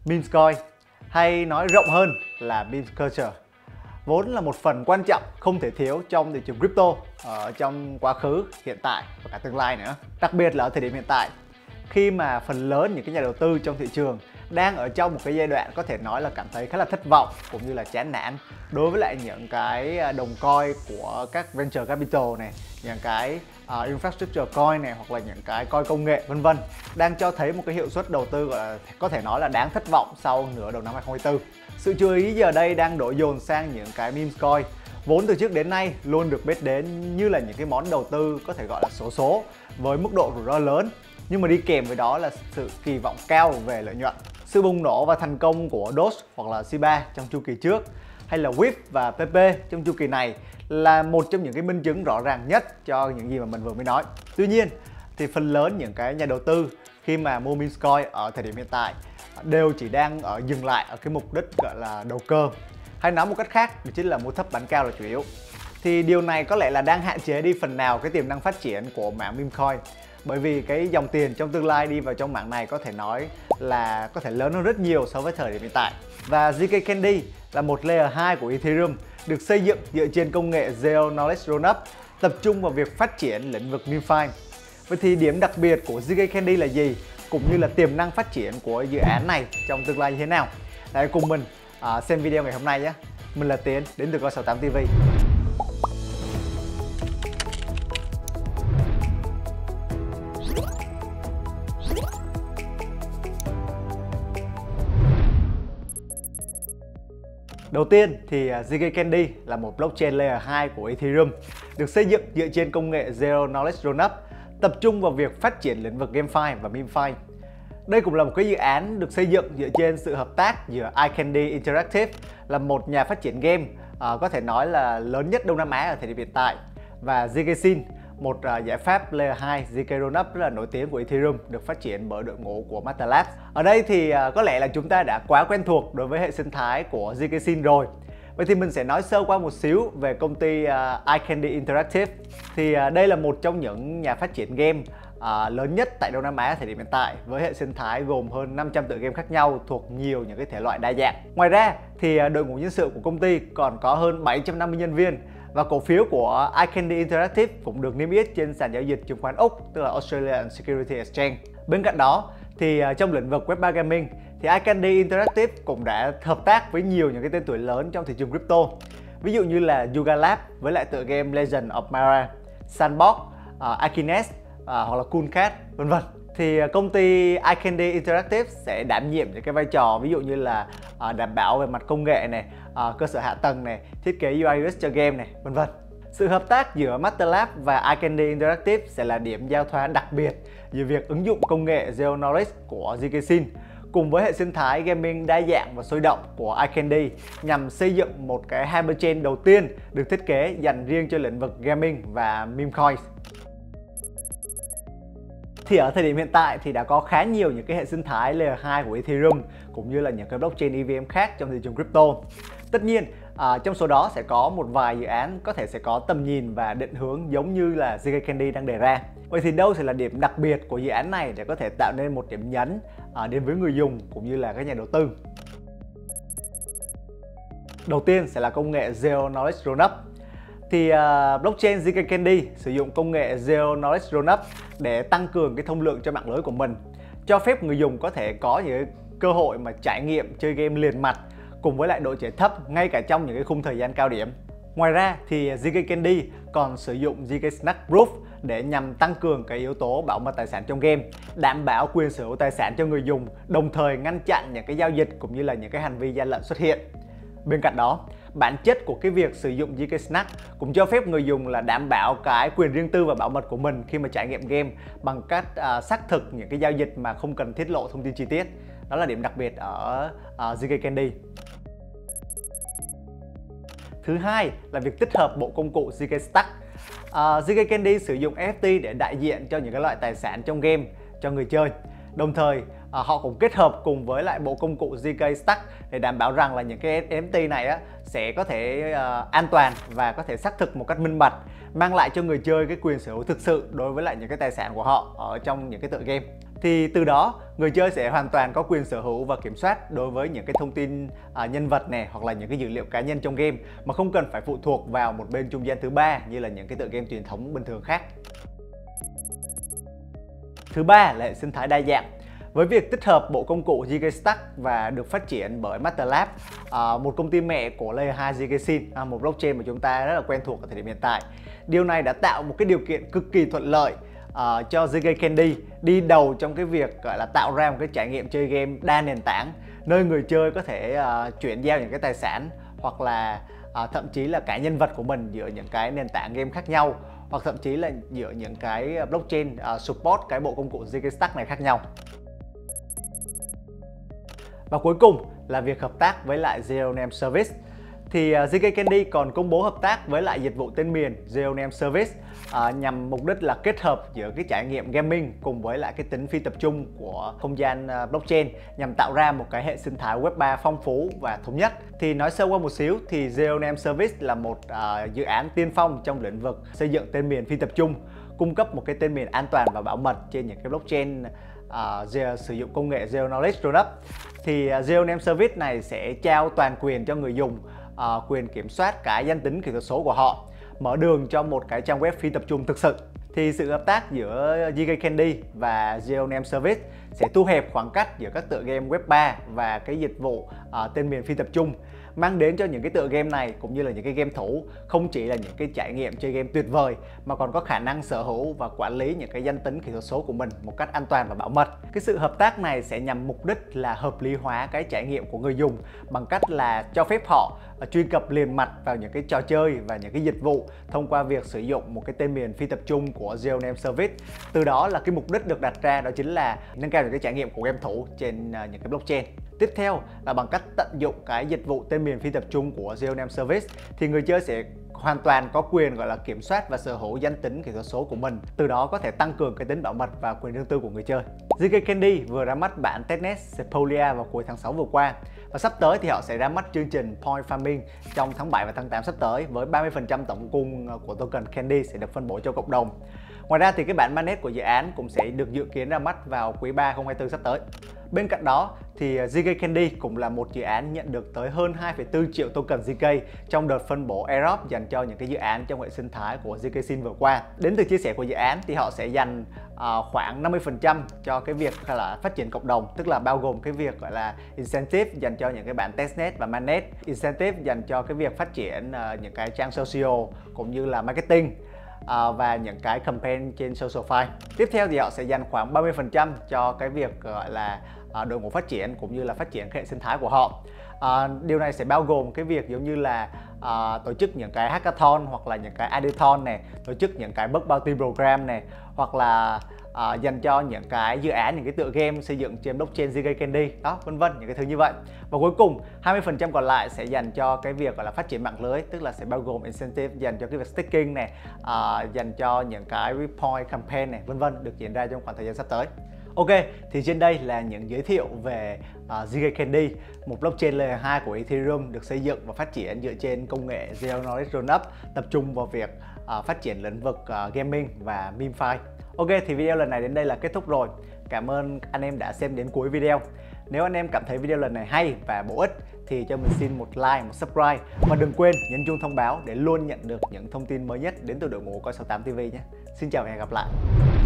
Meme coin, hay nói rộng hơn là meme culture, vốn là một phần quan trọng không thể thiếu trong thị trường crypto ở trong quá khứ, hiện tại và cả tương lai nữa. Đặc biệt là ở thời điểm hiện tại, khi mà phần lớn những cái nhà đầu tư trong thị trường đang ở trong một cái giai đoạn có thể nói là cảm thấy khá là thất vọng cũng như là chán nản đối với lại những cái đồng coin của các venture capital này, những cái infrastructure coin này, hoặc là những cái coin công nghệ vân vân, đang cho thấy một cái hiệu suất đầu tư gọi là có thể nói là đáng thất vọng sau nửa đầu năm 2024. Sự chú ý giờ đây đang đổ dồn sang những cái meme coin vốn từ trước đến nay luôn được biết đến như là những cái món đầu tư có thể gọi là xổ số với mức độ rủi ro lớn, nhưng mà đi kèm với đó là sự kỳ vọng cao về lợi nhuận. Sự bùng nổ và thành công của Doge hoặc là Shiba trong chu kỳ trước, hay là WIP và PP trong chu kỳ này là một trong những cái minh chứng rõ ràng nhất cho những gì mà mình vừa mới nói. Tuy nhiên thì phần lớn những cái nhà đầu tư khi mà mua meme coin ở thời điểm hiện tại đều chỉ đang dừng lại ở cái mục đích gọi là đầu cơ, hay nói một cách khác đó chính là mua thấp bán cao là chủ yếu. Thì điều này có lẽ là đang hạn chế đi phần nào cái tiềm năng phát triển của mảng meme coin, bởi vì cái dòng tiền trong tương lai đi vào trong mảng này có thể nói là có thể lớn hơn rất nhiều so với thời điểm hiện tại. Và ZK Candy là một layer 2 của Ethereum được xây dựng dựa trên công nghệ Zero Knowledge Rollup, tập trung vào việc phát triển lĩnh vực MemeFi. Vậy thì điểm đặc biệt của ZK Candy là gì? Cũng như là tiềm năng phát triển của dự án này trong tương lai như thế nào? Hãy cùng mình xem video ngày hôm nay nhé. Mình là Tiến, đến từ Coi68 TV. Đầu tiên thì ZK Candy là một blockchain layer 2 của Ethereum, được xây dựng dựa trên công nghệ Zero Knowledge Rollup, tập trung vào việc phát triển lĩnh vực GameFi và MemeFi. Đây cũng là một cái dự án được xây dựng dựa trên sự hợp tác giữa iCandy Interactive, là một nhà phát triển game có thể nói là lớn nhất Đông Nam Á ở thời điểm hiện tại, và zkSync, một giải pháp layer 2 ZK Rollup rất là nổi tiếng của Ethereum, được phát triển bởi đội ngũ của Matter Labs. Ở đây thì có lẽ là chúng ta đã quá quen thuộc đối với hệ sinh thái của zkSync rồi. Vậy thì mình sẽ nói sơ qua một xíu về công ty iCandy Interactive. Thì đây là một trong những nhà phát triển game lớn nhất tại Đông Nam Á thời điểm hiện tại, với hệ sinh thái gồm hơn 500 tựa game khác nhau thuộc nhiều những cái thể loại đa dạng. Ngoài ra thì đội ngũ nhân sự của công ty còn có hơn 750 nhân viên, và cổ phiếu của iCandy Interactive cũng được niêm yết trên sàn giao dịch chứng khoán Úc, tức là Australian Security Exchange. Bên cạnh đó thì trong lĩnh vực Web3 Gaming thì iCandy Interactive cũng đã hợp tác với nhiều những cái tên tuổi lớn trong thị trường crypto. Ví dụ như là Yuga Lab với lại tựa game Legend of Mana, Sandbox, Akines hoặc là Coolcat vân vân. Thì công ty iCandy Interactive sẽ đảm nhiệm những cái vai trò ví dụ như là đảm bảo về mặt công nghệ này, cơ sở hạ tầng này, thiết kế UI UX cho game này, vân vân. Sự hợp tác giữa Matter Lab và iCandy Interactive sẽ là điểm giao thoa đặc biệt giữa việc ứng dụng công nghệ Zero Knowledge của zkSync cùng với hệ sinh thái gaming đa dạng và sôi động của iCandy, nhằm xây dựng một cái hyperchain đầu tiên được thiết kế dành riêng cho lĩnh vực gaming và meme coins. Thì ở thời điểm hiện tại thì đã có khá nhiều những cái hệ sinh thái layer 2 của Ethereum cũng như là những cái blockchain EVM khác trong thị trường crypto. Tất nhiên trong số đó sẽ có một vài dự án có thể sẽ có tầm nhìn và định hướng giống như là ZK Candy đang đề ra. Vậy thì đâu sẽ là điểm đặc biệt của dự án này để có thể tạo nên một điểm nhấn đến với người dùng cũng như là các nhà đầu tư? Đầu tiên sẽ là công nghệ Zero Knowledge Rollup. Thì blockchain ZK Candy sử dụng công nghệ Zero Knowledge Rollup để tăng cường cái thông lượng cho mạng lưới của mình, cho phép người dùng có thể có những cơ hội mà trải nghiệm chơi game liền mạch cùng với lại độ trễ thấp ngay cả trong những cái khung thời gian cao điểm. Ngoài ra thì ZK Candy còn sử dụng ZK Snack Proof để nhằm tăng cường cái yếu tố bảo mật tài sản trong game, đảm bảo quyền sở hữu tài sản cho người dùng, đồng thời ngăn chặn những cái giao dịch cũng như là những cái hành vi gian lận xuất hiện. Bên cạnh đó, bản chất của cái việc sử dụng ZK Snack cũng cho phép người dùng là đảm bảo cái quyền riêng tư và bảo mật của mình khi mà trải nghiệm game bằng cách xác thực những cái giao dịch mà không cần tiết lộ thông tin chi tiết. Đó là điểm đặc biệt ở ZK Candy. Thứ hai là việc tích hợp bộ công cụ ZK Stack. ZK Candy sử dụng NFT để đại diện cho những cái loại tài sản trong game cho người chơi. Đồng thời họ cũng kết hợp cùng với lại bộ công cụ ZK Stack để đảm bảo rằng là những cái NFT này á, sẽ có thể an toàn và có thể xác thực một cách minh bạch, mang lại cho người chơi cái quyền sở hữu thực sự đối với lại những cái tài sản của họ ở trong những cái tựa game. Thì từ đó người chơi sẽ hoàn toàn có quyền sở hữu và kiểm soát đối với những cái thông tin nhân vật này, hoặc là những cái dữ liệu cá nhân trong game, mà không cần phải phụ thuộc vào một bên trung gian thứ ba như là những cái tựa game truyền thống bình thường khác. Thứ ba là hệ sinh thái đa dạng. Với việc tích hợp bộ công cụ ZK Stack và được phát triển bởi MasterLab, một công ty mẹ của Layer 2 ZK, một blockchain mà chúng ta rất là quen thuộc ở thời điểm hiện tại. Điều này đã tạo một cái điều kiện cực kỳ thuận lợi cho ZK Candy đi đầu trong cái việc gọi là tạo ra một cái trải nghiệm chơi game đa nền tảng, nơi người chơi có thể chuyển giao những cái tài sản, hoặc là thậm chí là cả nhân vật của mình giữa những cái nền tảng game khác nhau, hoặc thậm chí là giữa những cái blockchain support cái bộ công cụ ZK Stack này khác nhau. Và cuối cùng là việc hợp tác với lại Zero Name Service. Thì ZK Candy còn công bố hợp tác với lại dịch vụ tên miền Zero Name Service nhằm mục đích là kết hợp giữa cái trải nghiệm gaming cùng với lại cái tính phi tập trung của không gian blockchain, nhằm tạo ra một cái hệ sinh thái Web 3 phong phú và thống nhất. Thì nói sơ qua một xíu thì Zero Name Service là một dự án tiên phong trong lĩnh vực xây dựng tên miền phi tập trung, cung cấp một cái tên miền an toàn và bảo mật trên những cái blockchain sử dụng công nghệ Zero Knowledge Rollup. Thì Zero Name Service này sẽ trao toàn quyền cho người dùng, quyền kiểm soát cái danh tính kỹ thuật số của họ, mở đường cho một cái trang web phi tập trung thực sự. Thì sự hợp tác giữa ZK Candy và Zero Name Service sẽ thu hẹp khoảng cách giữa các tựa game Web 3 và cái dịch vụ tên miền phi tập trung, mang đến cho những cái tựa game này cũng như là những cái game thủ không chỉ là những cái trải nghiệm chơi game tuyệt vời, mà còn có khả năng sở hữu và quản lý những cái danh tính kỹ thuật số của mình một cách an toàn và bảo mật. Cái sự hợp tác này sẽ nhằm mục đích là hợp lý hóa cái trải nghiệm của người dùng bằng cách là cho phép họ truy cập liền mạch vào những cái trò chơi và những cái dịch vụ thông qua việc sử dụng một cái tên miền phi tập trung của Zero Name Service. Từ đó là cái mục đích được đặt ra đó chính là nâng cao những cái trải nghiệm của game thủ trên những cái blockchain. Tiếp theo là bằng cách tận dụng cái dịch vụ tên miền phi tập trung của Zero Name Service thì người chơi sẽ hoàn toàn có quyền gọi là kiểm soát và sở hữu danh tính kỹ thuật số của mình, từ đó có thể tăng cường cái tính bảo mật và quyền riêng tư của người chơi. ZK Candy vừa ra mắt bản testnet Sepolia vào cuối tháng 6 vừa qua, và sắp tới thì họ sẽ ra mắt chương trình Point Farming trong tháng 7 và tháng 8 sắp tới, với 30% tổng cung của token Candy sẽ được phân bổ cho cộng đồng. Ngoài ra thì cái bản mainnet của dự án cũng sẽ được dự kiến ra mắt vào quý 3 2024 sắp tới. Bên cạnh đó thì ZK Candy cũng là một dự án nhận được tới hơn 2,4 triệu token ZK trong đợt phân bổ airdrop dành cho những cái dự án trong hệ sinh thái của ZK Sin vừa qua. Đến từ chia sẻ của dự án thì họ sẽ dành khoảng 50% cho cái việc là phát triển cộng đồng, tức là bao gồm cái việc gọi là incentive dành cho những cái bản testnet và mainnet, incentive dành cho cái việc phát triển những cái trang social cũng như là marketing, và những cái campaign trên social file. Tiếp theo thì họ sẽ dành khoảng 30% cho cái việc gọi là đội ngũ phát triển cũng như là phát triển hệ sinh thái của họ. Điều này sẽ bao gồm cái việc giống như là tổ chức những cái hackathon hoặc là những cái editathon này, tổ chức những cái bug bounty program này, hoặc là dành cho những cái dự án, những cái tựa game xây dựng trên blockchain ZK Candy đó, vân vân, những cái thứ như vậy. Và cuối cùng 20% còn lại sẽ dành cho cái việc gọi là phát triển mạng lưới, tức là sẽ bao gồm incentive dành cho cái việc staking này, dành cho những cái repoint campaign này, vân vân, được diễn ra trong khoảng thời gian sắp tới. Ok, thì trên đây là những giới thiệu về ZK Candy, một blockchain layer 2 của Ethereum được xây dựng và phát triển dựa trên công nghệ Zero Knowledge Rollup, tập trung vào việc phát triển lĩnh vực gaming và MemeFi. Ok, thì video lần này đến đây là kết thúc rồi. Cảm ơn anh em đã xem đến cuối video. Nếu anh em cảm thấy video lần này hay và bổ ích thì cho mình xin một like, một subscribe, và đừng quên nhấn chuông thông báo để luôn nhận được những thông tin mới nhất đến từ đội ngũ Coi68 TV nhé. Xin chào và hẹn gặp lại.